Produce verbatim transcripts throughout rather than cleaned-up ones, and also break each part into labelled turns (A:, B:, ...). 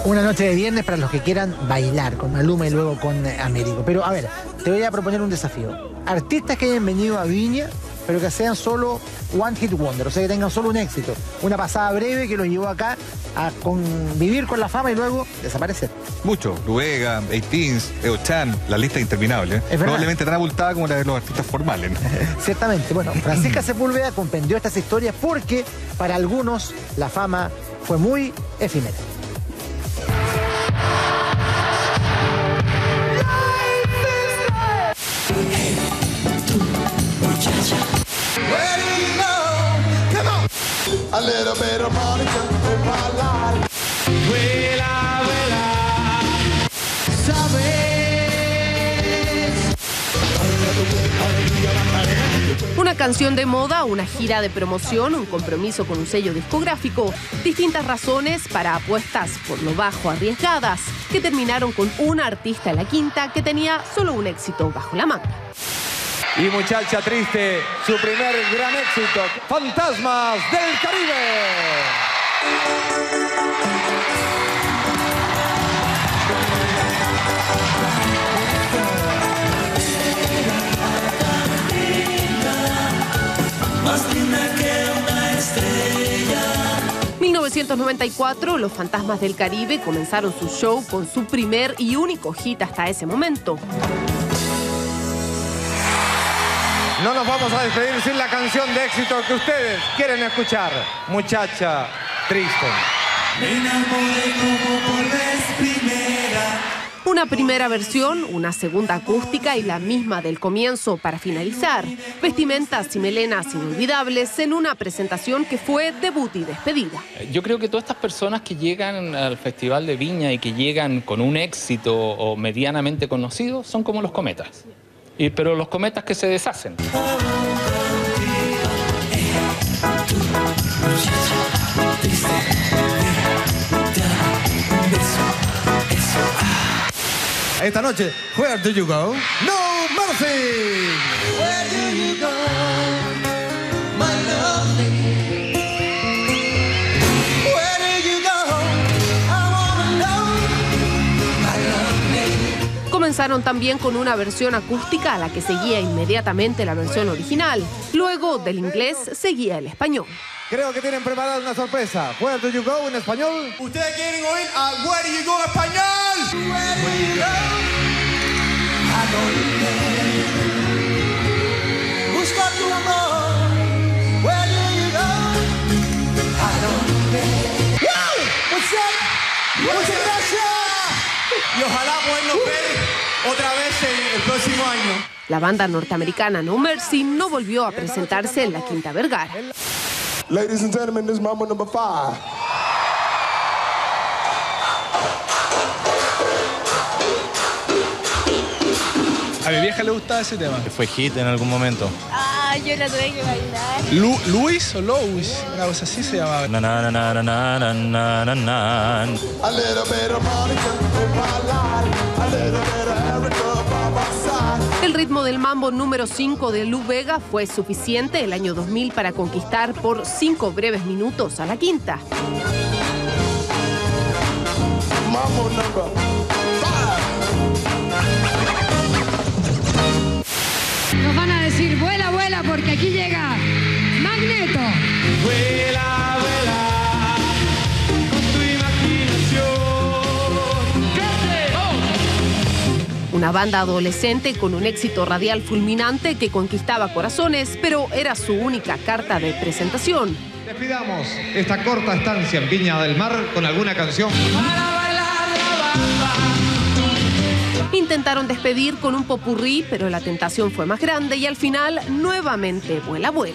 A: Una noche de viernes para los que quieran bailar con Maluma y luego con eh, Américo. Pero a ver, te voy a proponer un desafío. Artistas que hayan venido a Viña, pero que sean solo one hit wonder, o sea, que tengan solo un éxito. Una pasada breve que los llevó acá a convivir con la fama y luego desaparecer.
B: Mucho. Luega, Eighteens, Eo Chan, la lista es interminable. ¿eh?
A: Es
B: Probablemente tan abultada como la de los artistas formales, ¿no?
A: Ciertamente. Bueno, Francisca Sepúlveda compendió estas historias porque para algunos la fama fue muy efímera.
C: A little bit of Monica in my life. Vuela, vuela, sabes.
D: Una canción de moda, una gira de promoción, un compromiso con un sello discográfico, distintas razones para apuestas por lo bajo arriesgadas, que terminaron con una artista en la quinta que tenía solo un éxito bajo la manga.
E: Y Muchacha Triste, su primer gran éxito, Fantasmas del Caribe.
C: Más linda que una estrella.
D: mil novecientos noventa y cuatro, los Fantasmas del Caribe comenzaron su show con su primer y único hit hasta ese momento.
E: No nos vamos a despedir sin la canción de éxito que ustedes quieren escuchar. Muchacha Triste.
C: Me enamoré como por vez primera.
D: Una primera versión, una segunda acústica y la misma del comienzo para finalizar. Vestimentas y melenas inolvidables en una presentación que fue debut y despedida.
F: Yo creo que todas estas personas que llegan al Festival de Viña y que llegan con un éxito o medianamente conocido son como los cometas. Y, pero los cometas que se deshacen.
E: Esta noche, Where Do You Go? No Mercy.
C: Where do you go, my lovely? Where do you go? I wanna know, my lovely.
D: Comenzaron también con una versión acústica a la que seguía inmediatamente la versión original. Luego del inglés seguía el español.
E: Creo que tienen preparada una sorpresa. Where Do You Go en español.
C: ¿Ustedes quieren oír a Where do you go en español? Where do you go? ¿A dónde? Busca tu amor. Where do you go? ¿A dónde? ¡Wow! What's up? Muchas gracias. Y ojalá podernos ver otra vez el, el próximo año.
D: La banda norteamericana No Mercy no volvió a presentarse en la Quinta Vergara.
C: Ladies and gentlemen, this is Mambo number five.
G: A mi vieja le gustaba ese tema.
H: Fue hit en algún momento.
I: Ah, yo la tuve que bailar.
G: Lu Luis o Louis, una cosa así se llamaba.
H: Na, na, na, na, na, na, na, na, na.
C: A little bit of Monica in my life. A little bit of Erica by my side.
D: El ritmo del mambo número cinco de Lou Bega fue suficiente el año dos mil para conquistar por cinco breves minutos a la quinta.
C: Mambo number five.
J: Nos van a decir, vuela, vuela, porque aquí llega Magneto.
C: Vuela, vuela, con tu imaginación.
D: Una banda adolescente con un éxito radial fulminante que conquistaba corazones, pero era su única carta de presentación.
E: Despidamos esta corta estancia en Viña del Mar con alguna canción.
C: Para bailar la bamba.
D: Intentaron despedir con un popurrí, pero la tentación fue más grande y al final nuevamente vuela, vuela.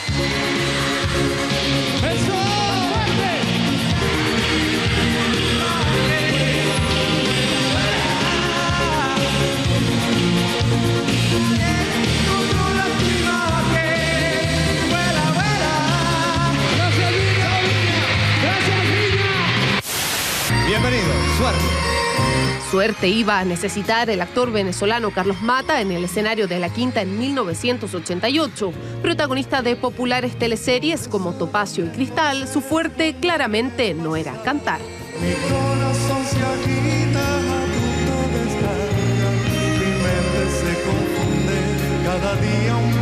E: Bienvenido, suerte.
D: Suerte iba a necesitar el actor venezolano Carlos Mata en el escenario de La Quinta en mil novecientos ochenta y ocho. Protagonista de populares teleseries como Topacio y Cristal, su fuerte claramente no era cantar.
C: Mi corazón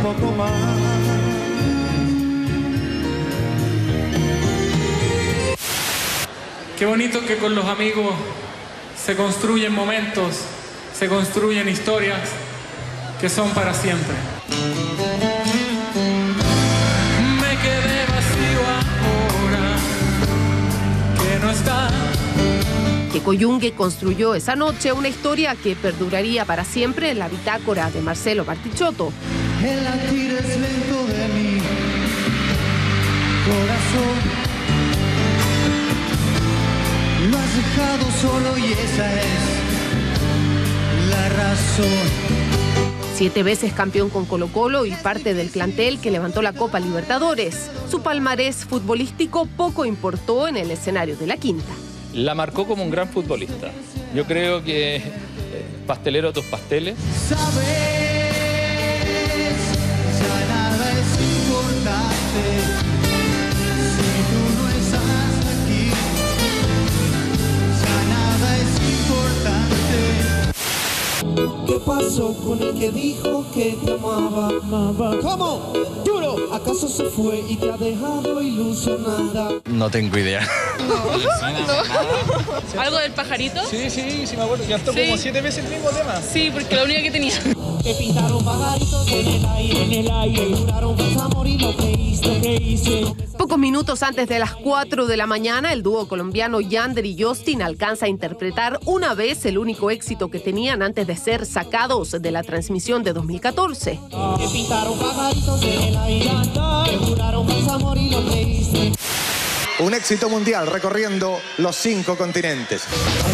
C: poco más.
K: Qué bonito que con los amigos se construyen momentos, se construyen historias que son para siempre. Me quedé vacío ahora que no está.
D: Keiko Yungue construyó esa noche una historia que perduraría para siempre en la bitácora de Marcelo Bartichotto.
C: El latir es lento de mi corazón. Lo has dejado solo y esa es la razón.
D: Siete veces campeón con Colo-Colo y parte del plantel que levantó la Copa Libertadores. Su palmarés futbolístico poco importó en el escenario de la Quinta.
F: La marcó como un gran futbolista. Yo creo que eh, pastelero tus pasteles.
C: Sabes, ya nada es importante si tú no estás aquí. Ya nada es importante. ¿Qué pasó con el que dijo que te amaba? amaba? ¿Cómo? ¿Duro? ¿Acaso se fue y te ha dejado ilusionada?
H: No tengo idea.
L: No, no. ¿Algo del pajarito?
G: Sí, sí, sí me acuerdo. Cantó
L: Sí.
G: como siete veces el mismo tema.
L: Sí, porque la única que tenía.
C: Te pintaron pajaritos en el aire, en el aire. Te juraron que amor y lo creíste, creíste.
D: Pocos minutos antes de las cuatro de la mañana, el dúo colombiano Yander y Justin alcanza a interpretar una vez el único éxito que tenían antes de ser sacados de la transmisión de dos mil catorce.
C: Te pintaron pajaritos en el aire. Te juraron que amor y lo creíste.
E: Un éxito mundial recorriendo los cinco continentes.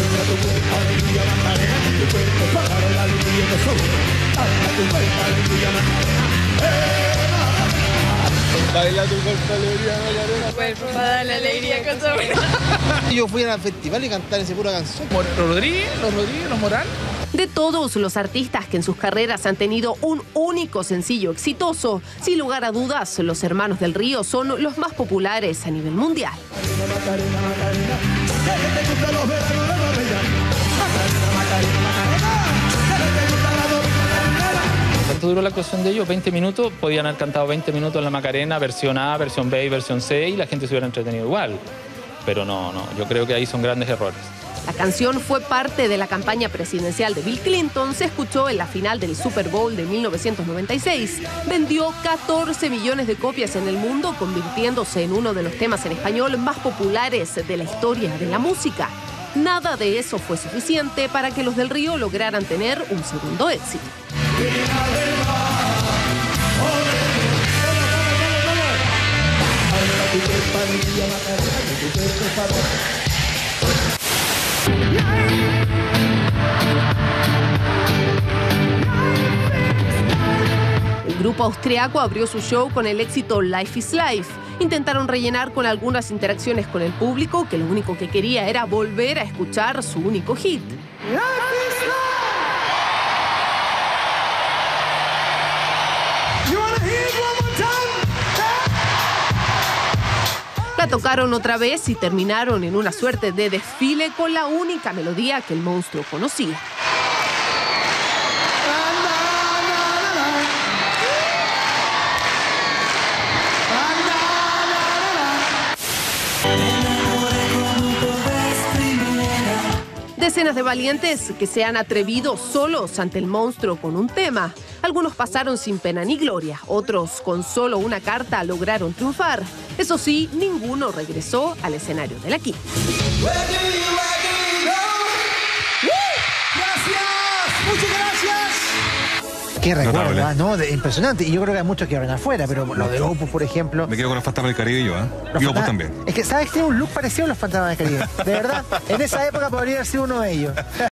G: Baila tu cuerpo, alegría, Macarena.
L: Cuerpo para dar la alegría con su...
M: Yo fui al festival y cantar esa pura canción.
G: ¿Los Rodríguez? ¿Los Rodríguez? ¿Los Morán?
D: De todos los artistas que en sus carreras han tenido un único sencillo exitoso, sin lugar a dudas, los Hermanos del Río son los más populares a nivel mundial.
F: ¿Cuánto duró la actuación de ellos? veinte minutos. Podían haber cantado veinte minutos en la Macarena, versión A, versión B y versión C, y la gente se hubiera entretenido igual. Pero no, no, yo creo que ahí son grandes errores.
D: La canción fue parte de la campaña presidencial de Bill Clinton, se escuchó en la final del Super Bowl de mil novecientos noventa y seis. Vendió catorce millones de copias en el mundo, convirtiéndose en uno de los temas en español más populares de la historia de la música. Nada de eso fue suficiente para que los del Río lograran tener un segundo éxito. El grupo austriaco abrió su show con el éxito Life is Life. Intentaron rellenar con algunas interacciones con el público, que lo único que quería era volver a escuchar su único hit. La tocaron otra vez y terminaron en una suerte de desfile con la única melodía que el monstruo conocía. Decenas de valientes que se han atrevido solos ante el monstruo con un tema. Algunos pasaron sin pena ni gloria, otros con solo una carta lograron triunfar. Eso sí, ninguno regresó al escenario de la Quinta.
C: Muchas gracias.
A: Qué recuerdo,
B: Notable.
A: ¿ah? ¿No? De- impresionante. Y yo creo que hay muchos que van afuera, pero lo de Opus, por ejemplo.
B: Me quedo con los fantasmas del Caribe yo, ¿eh?
A: los
B: Y Opus
A: fantasmas-
B: también.
A: Es que, ¿sabes? Tiene un look parecido a los fantasmas del Caribe. De verdad, en esa época podría haber sido uno de ellos.